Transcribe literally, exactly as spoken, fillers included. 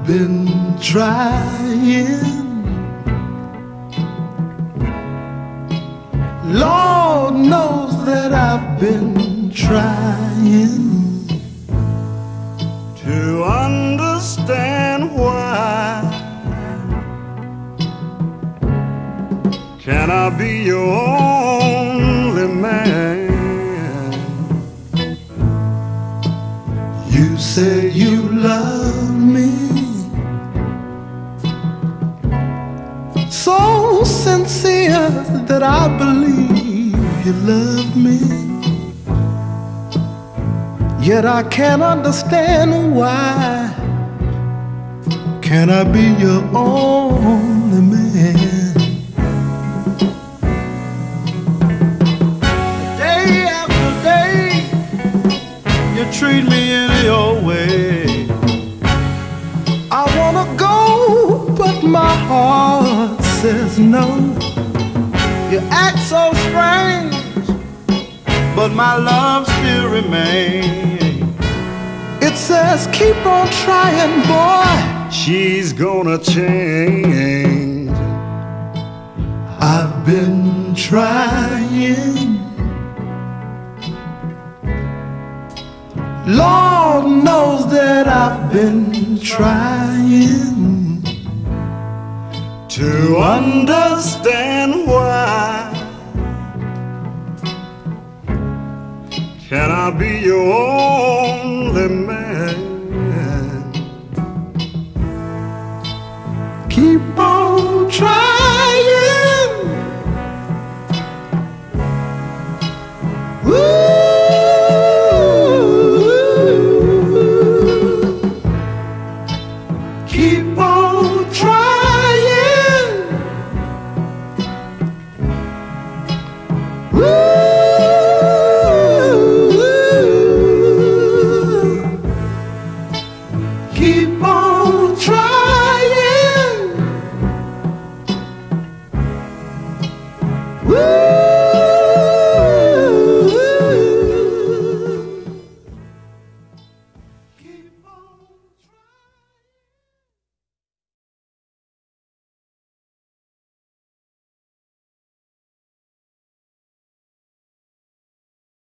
been trying. Lord knows that I've been trying to understand why. Can I be your only man? You say you love me so sincere that I believe you love me. Yet I can't understand why. Can I be your only man? Day after day, you treat me in your way. I wanna go, but my heart says no. You act so strange, but my love still remains. It says keep on trying, boy, she's gonna change. I've been trying. Lord knows that I've been trying to understand why. Can I be your only man? Keep